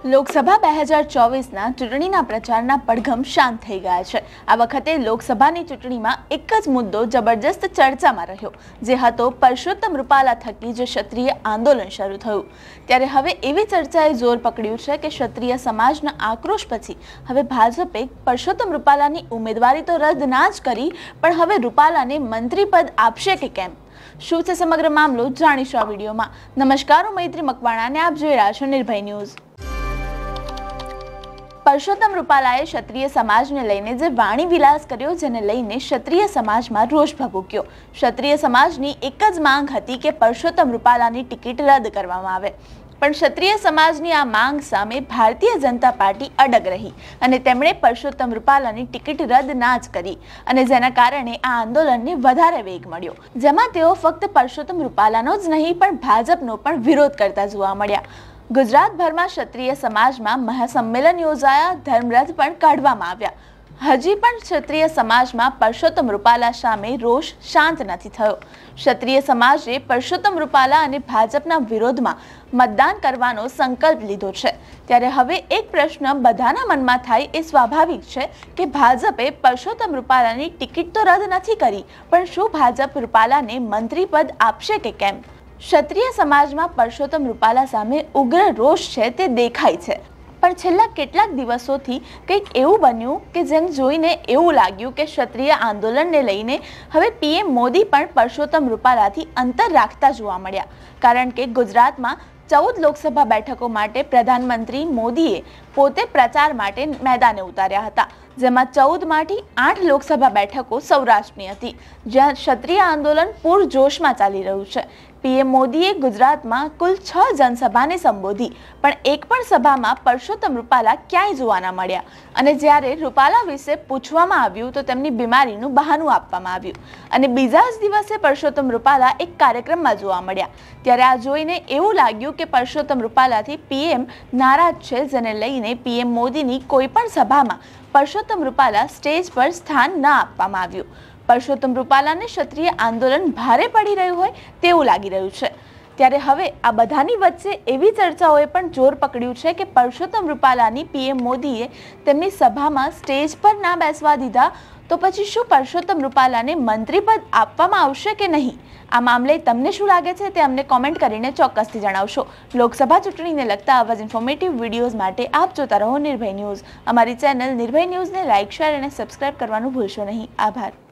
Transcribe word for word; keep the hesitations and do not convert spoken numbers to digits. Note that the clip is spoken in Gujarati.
લોકસભા બે હજાર ચોવીસના ચૂંટણીના પ્રચારના પડઘમ શાંત થઈ ગયા છે। આ વખતે લોકસભાની ચૂંટણીમાં એક જ મુદ્દો જબરજસ્ત ચર્ચામાં રહ્યો, જે હતો પરસોત્તમ રૂપાલા થકી જે ક્ષત્રિય આંદોલન શરૂ થયું। ત્યારે હવે એવી ચર્ચાએ જોર પકડ્યું છે કે ક્ષત્રિય સમાજના આક્રોશ પછી હવે ભાજપે પરસોત્તમ રૂપાલાની ઉમેદવારી તો રદ ના જ કરી, પણ હવે રૂપાલાને મંત્રી પદ આપશે કે કેમ? શું છે સમગ્ર મામલો જાણીશું આ વિડીયોમાં। નમસ્કાર, હું મૈત્રી મકવાણા અને આપ જોઈ રહ્યા છો નિર્ભય ન્યૂઝ। પરસોત્તમ રૂપાલાએ ક્ષત્રિય સમાજને લઈને જે વાણી વિલાસ કર્યો, જેને લઈને ક્ષત્રિય સમાજમાં રોષ ભભૂક્યો। ક્ષત્રિય સમાજની એક જ માંગ હતી કે પરસોત્તમ રૂપાલાની ટિકિટ રદ કરવામાં આવે, પણ ક્ષત્રિય સમાજની આ માંગ સામે ભારતીય જનતા પાર્ટી અડગ રહી અને તેમણે પરસોત્તમ રૂપાલાની ટિકિટ રદ ના જ કરી, અને જેના કારણે આ આંદોલનને વધારે વેગ મળ્યો, જેમાં તેઓ ફક્ત પરસોત્તમ રૂપાલાનો જ નહીં પણ ભાજપનો પણ વિરોધ કરતા જોવા મળ્યા। ગુજરાતભરમાં ક્ષત્રિય સમાજમાં મહાસંમેલન યોજાયા, ધર્મરથ પણ કાઢવામાં આવ્યા। હજી પણ ક્ષત્રિય સમાજમાં પરસોત્તમ રૂપાલા સામે રોષ શાંત નથી થયો। ક્ષત્રિય સમાજે પરસોત્તમ રૂપાલા અને ભાજપના વિરોધમાં મતદાન કરવાનો સંકલ્પ લીધો છે। ત્યારે હવે એક પ્રશ્ન બધાના મનમાં થાય એ સ્વાભાવિક છે કે ભાજપે પરસોત્તમ રૂપાલાની ટિકિટ તો રદ નથી કરી, પણ શું ભાજપ રૂપાલાને મંત્રી પદ આપશે કે કેમ? ક્ષત્રિય સમાજમાં પરસોત્તમ રૂપાલા સામે ઉગ્ર રોષ છે તે દેખાય છે, પણ છેલ્લા કેટલાક દિવસોથી કંઈક એવું બન્યું કે જેને જોઈને એવું લાગ્યું કે ક્ષત્રિય આંદોલનને લઈને હવે પીએમ મોદી પણ પરસોત્તમ રૂપાલાથી અંતર રાખતા જોવા મળ્યા, કારણ કે ગુજરાતમાં ચૌદ લોકસભા બેઠકો માટે પ્રધાનમંત્રી મોદીએ પોતે પ્રચાર માટે મેદાને ઉતાર્યા હતા, જેમાં ચૌદમાંથી આઠ લોકસભા બેઠકો સૌરાષ્ટ્રની હતી, જ્યાં ક્ષત્રિય આંદોલન પૂરજોશમાં ચાલી રહ્યું છે। પીએમ મોદીએ ગુજરાતમાં કુલ છ જનસભાને સંબોધી, પણ એક પણ સભામાં પરસોત્તમ રૂપાલા ક્યાંય જોવા ન મળ્યા, અને જ્યારે રૂપાલા વિશે પૂછવામાં આવ્યું તો તેમની બીમારીનું બહાનું આપવામાં આવ્યું, અને બીજા જ દિવસે પરસોત્તમ રૂપાલા એક કાર્યક્રમમાં જોવા મળ્યા। ત્યારે આ જોઈને એવું લાગ્યું કે પરસોત્તમ રૂપાલાથી પીએમ નારાજ છે, જેને લઈને પીએમ મોદીની કોઈ પણ સભામાં પરસોત્તમ રૂપાલા સ્ટેજ પર સ્થાન ન આપવામાં આવ્યું। પરસોત્તમ રૂપાલાને ક્ષત્રિય આંદોલન ભારે પડી રહ્યું હોય તેવું લાગી રહ્યું છે। ત્યારે હવે આ બધાની વચ્ચે એવી ચર્ચાઓએ પણ જોર પકડ્યું છે કે પરસોત્તમ રૂપાલાની પીએમ મોદીએ તેમની સભામાં સ્ટેજ પર ના બેસવા દીધા, તો પછી શું પરસોત્તમ રૂપાલાને મંત્રી પદ આપવામાં આવશે કે નહીં? આ મામલે તમને શું લાગે છે તે અમને કોમેન્ટ કરીને ચોક્કસથી જણાવશો। લોકસભા ચૂંટણીને લગતા આવા જ ઇન્ફોર્મેટિવ વિડીયોઝ માટે આપ જોતા રહો નિર્ભય ન્યૂઝ। અમારી ચેનલ નિર્ભય ન્યૂઝને લાઇક, શેર અને સબસ્ક્રાઇબ કરવાનું ભૂલશો નહીં। આભાર।